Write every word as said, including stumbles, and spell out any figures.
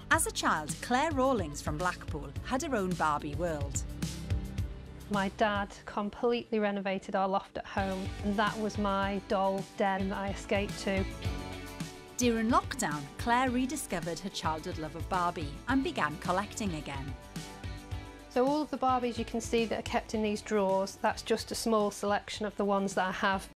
As a child, Claire Rawlings from Blackpool had her own Barbie world. My dad completely renovated our loft at home, and that was my doll den that I escaped to. During lockdown, Claire rediscovered her childhood love of Barbie and began collecting again. So all of the Barbies you can see that are kept in these drawers, that's just a small selection of the ones that I have.